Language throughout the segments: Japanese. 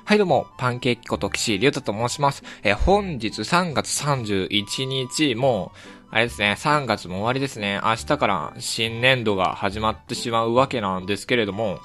はいどうも、パンケーキこと岸優太と申します。本日3月31日、もう、あれですね、3月も終わりですね。明日から新年度が始まってしまうわけなんですけれども、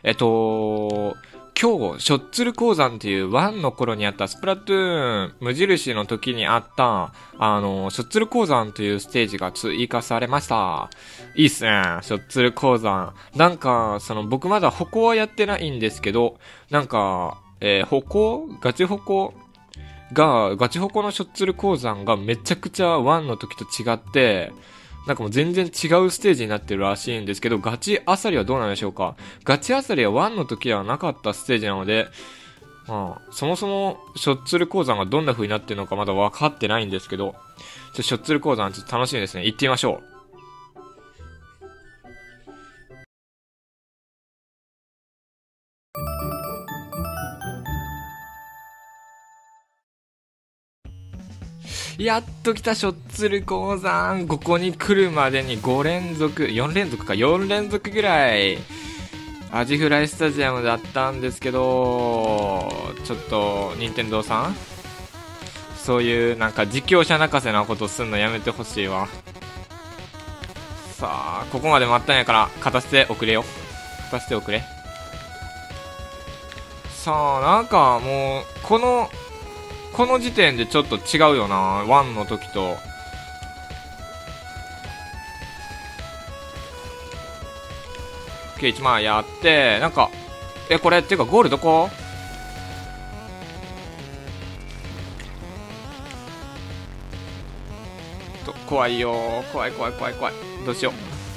今日、しょっつる鉱山っていう1の頃にあったスプラトゥーン無印の時にあった、しょっつる鉱山というステージが追加されました。いいっすね、しょっつる鉱山。なんか、僕まだ歩行はやってないんですけど、なんか、ガチ歩行のしょっつる鉱山がめちゃくちゃ1の時と違って、なんかもう全然違うステージになってるらしいんですけど、ガチアサリはどうなんでしょうか。ガチアサリは1の時はなかったステージなので、そもそもしょっつる鉱山がどんな風になってるのかまだ分かってないんですけど、しょっつる鉱山ちょっと楽しみですね。行ってみましょう。やっと来たしょっつる鉱山。ここに来るまでに4連続ぐらい、アジフライスタジアムだったんですけど、ちょっと、任天堂さんそういうなんか実況者泣かせなことすんのやめてほしいわ。さあ、ここまで待ったんやから、勝たせておくれよ。勝たせておくれ。さあ、なんかもう、この時点でちょっと違うよな、1の時と。1万やって、なんか、これっていうかゴールどこ？怖いよー。怖い。どうしよう。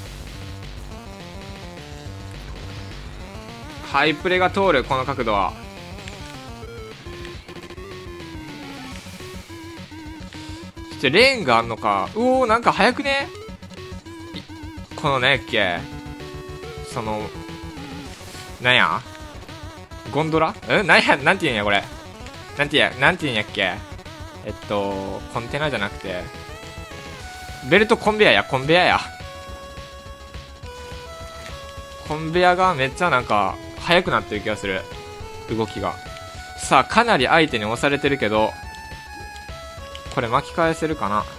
ハイプレが通る、この角度は。そしてレーンがあんのか。うおー、なんか早くね？このねっけ。なんやゴンドラなんて言うんやこれ。なんて言うんやっけ。コンテナじゃなくて、ベルトコンベヤや。コンベヤがめっちゃなんか、速くなってる気がする。動きが。さあ、かなり相手に押されてるけど、これ巻き返せるかな。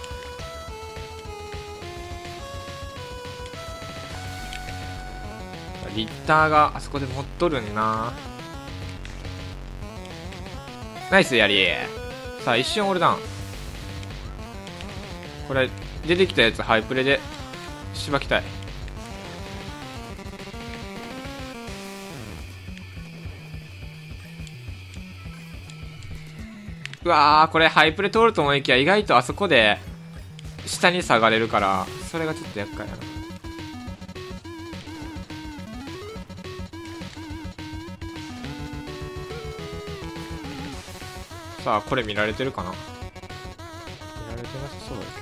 リッターがあそこで持っとるんな。ナイスやり。さあ一瞬オールダウン。これ出てきたやつハイプレでしばきたい。うわー、これハイプレ通ると思いきや意外とあそこで下に下がれるから、それがちょっと厄介やな。さあこれ見られてるかな。見られてなさそうだ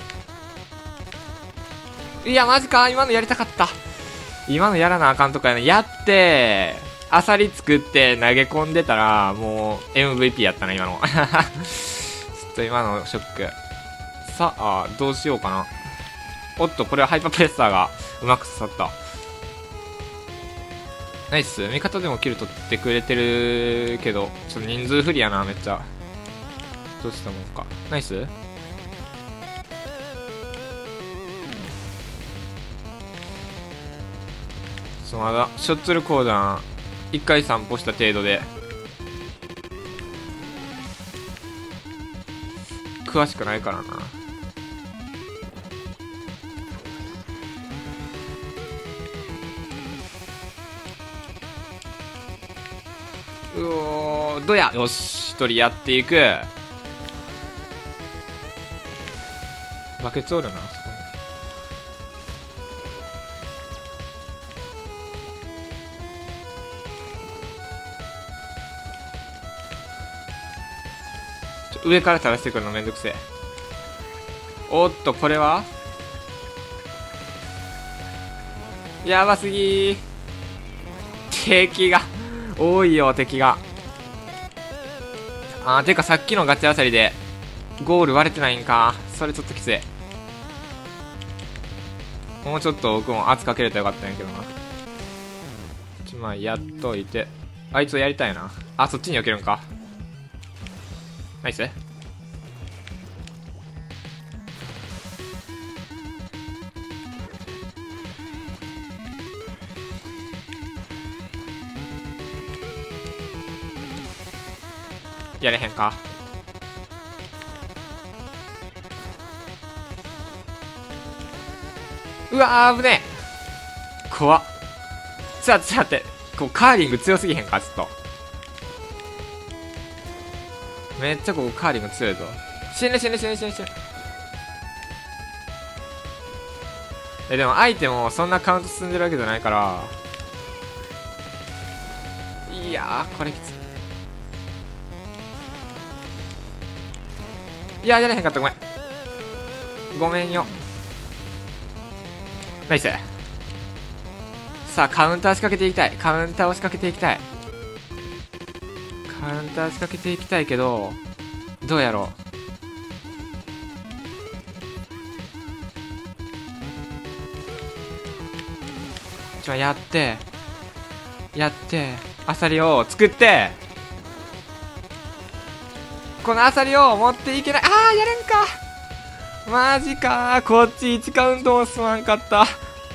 けど。いやマジか、今のやりたかった。今のやらなあかんとかやな。やってアサリ作って投げ込んでたらもう MVP やったな今の。ちょっと今のショック。さあどうしようかな。おっと、これはハイパープレッサーがうまく刺さった。ナイス。味方でもキル取ってくれてるけど、ちょっと人数不利やな、めっちゃ。どうしたもんか。ナイス。まだ、しょっつる鉱山、1回散歩した程度で、詳しくないからな。うおー、どや。よし、一人やっていく。バケツおるな、そこに。上から垂らしてくるのめんどくせえ。おっと、これはやばすぎー。敵が多いよ、敵が。てかさっきのガチあさりでゴール割れてないんか。それちょっときつい。もうちょっと僕も圧かけれたらよかったんやけどな。1枚やっといて。 あいつをやりたいな。あ、そっちに避けるんか。ナイス。やれへんか。うわー、危ねえ。怖っ。ちょっと待って。こう、カーリング強すぎへんか、ちょっと。めっちゃここカーリング強いぞ。死ぬ。でも相手もそんなカウント進んでるわけじゃないから。いやー、これきつい。いや、やれへんかった。ごめん。ごめんよ。ナイス。さあ、カウンター仕掛けていきたい。カウンターを仕掛けていきたい。カウンター仕掛けていきたいけど、どうやろう。やって、アサリを作って、このアサリを持っていけない。あー、やれんか。マジかー。こっち1カウントも進まんかった。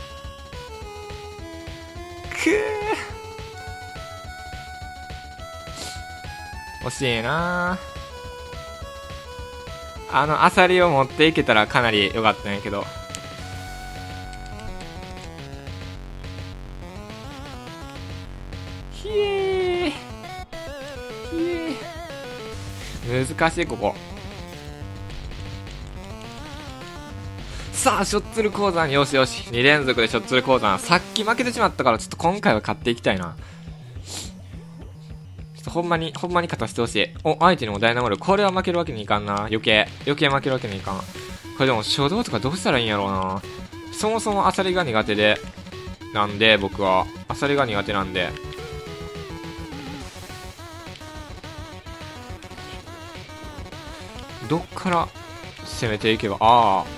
惜しいなー。アサリを持っていけたらかなり良かったんやけど。ひえー。難しい、ここ。さあ、ショッツル鉱山。よし。2連続でショッツル鉱山。さっき負けてしまったから、ちょっと今回は勝っていきたいな。ほんまに勝たせてほしい。お、相手にもダイナモール。これは負けるわけにいかんな。余計負けるわけにいかん。これでも初動とかどうしたらいいんやろうな。そもそもアサリが苦手で、なんで、僕は。アサリが苦手なんで。どっから攻めていけば、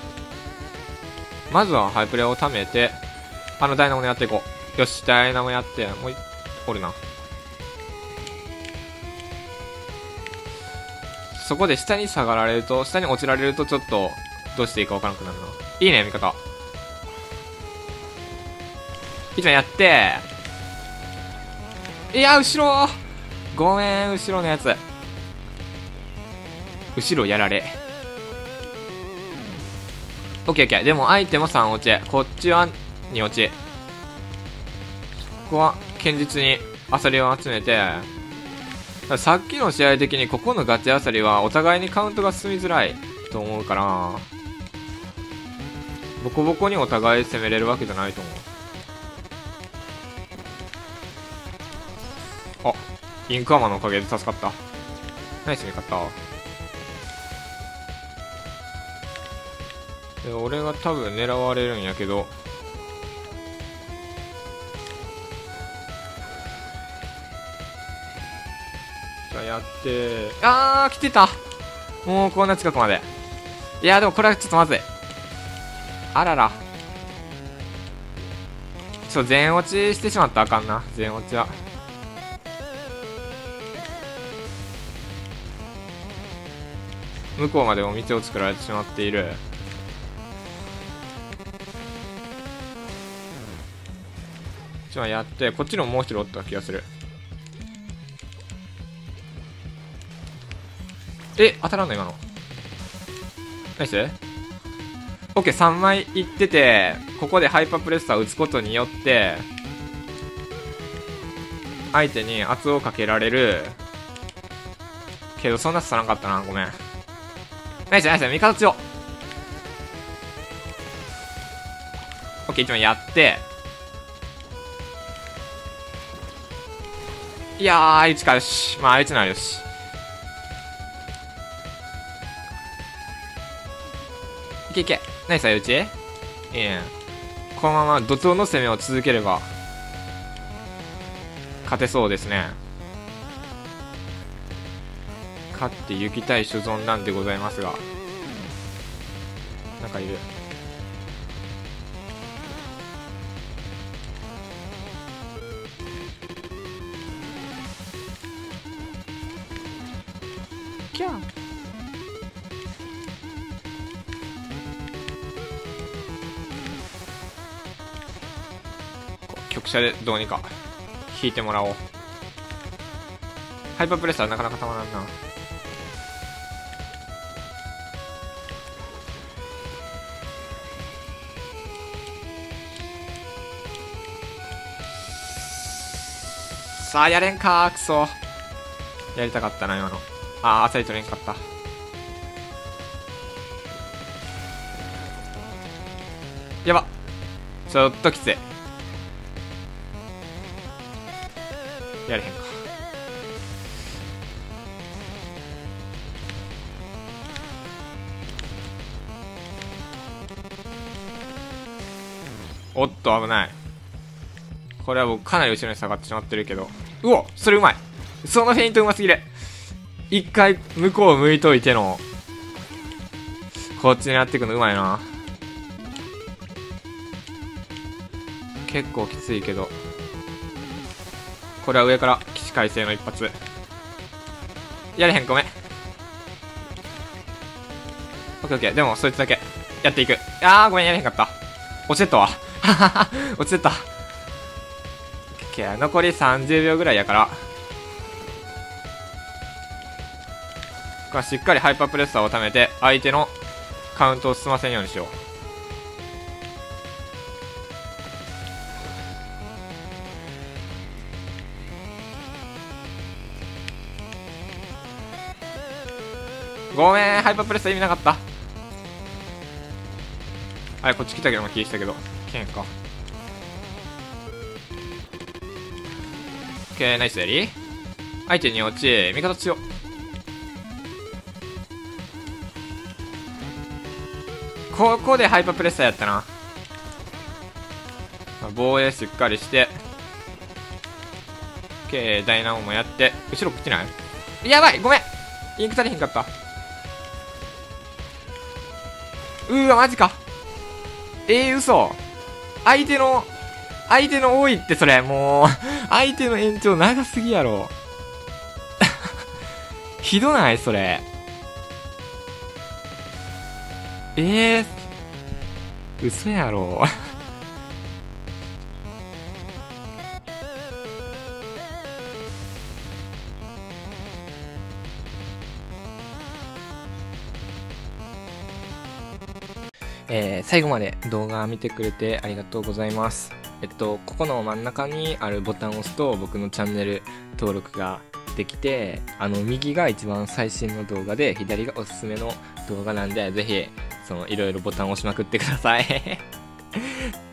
まずはハイプレを貯めて、ダイナモやっていこう。よし、ダイナモやって、もうおるな。そこで下に下に落ちられるとちょっと、どうしていいかわからなくなるな。いいね、味方。一番やって、いや、後ろごめん、後ろのやつ。後ろやられ。オッケー。でも相手も3落ち。こっちは2落ち。ここは堅実にアサリを集めて、さっきの試合的にここのガチアサリはお互いにカウントが進みづらいと思うから、ボコボコにお互い攻めれるわけじゃないと思う。あ、インクアマのおかげで助かった。ナイス味方。俺が多分狙われるんやけど、じゃあやって、来てた。もうこんな近くまで。いやでもこれはちょっとまずい。あらら、全落ちしてしまったらあかんな。全落ちは向こうまでも道を作られてしまっている。じゃあやって、こっちのもう一人おった気がする。当たらんの今の。ナイス。オッケー、3枚いってて、ここでハイパープレッサーを打つことによって相手に圧をかけられるけど、そんな刺さらんかったな。ごめん。ナイス味方強。オッケー、1枚やって、いやー、相打ちか。よし、まあ相打ちならよし。いけ。ナイス相打ち。いいね。このまま怒涛の攻めを続ければ勝てそうですね。勝って行きたい所存なんでございますが、なんかいる。 きゃ。局舎でどうにか引いてもらおう。ハイパープレッサーなかなかたまらんな。さあ、やれんかー、くそ。やりたかったな、今の。あー、アサリ取れんかった。やば。ちょっときつい。やれへんか。おっと、危ない。これは僕かなり後ろに下がってしまってるけど。うお、それうまい。そのフェイントうますぎる。一回向こう向いといての、こっちにやっていくのうまいな。結構きついけど。これは上から起死回生の一発。やれへん、ごめん。オッケーオッケー。でも、そいつだけやっていく。あー、ごめん、やれへんかった。落ちてったわ。ははは、落ちてった。残り30秒ぐらいやから、ここはしっかりハイパープレッサーを貯めて相手のカウントを進ませんようにしよう。ごめん、ハイパープレッサー意味なかった。あれ、こっち来たけども気したけど剣か。オッケー、ナイスやり。相手に落ち、味方強っ。ここでハイパープレッサーやったな。防衛しっかりして、オッケー、ダイナモもやって、後ろ来てない？やばい、ごめん、インク足りへんかった。わ、マジか。嘘。相手の多いって、それもう相手の延長長すぎやろひどないそれ。嘘やろ最後まで動画見てくれてありがとうございます。ここの真ん中にあるボタンを押すと僕のチャンネル登録ができて、右が一番最新の動画で左がおすすめの動画なんで、ぜひいろいろボタンを押しまくってください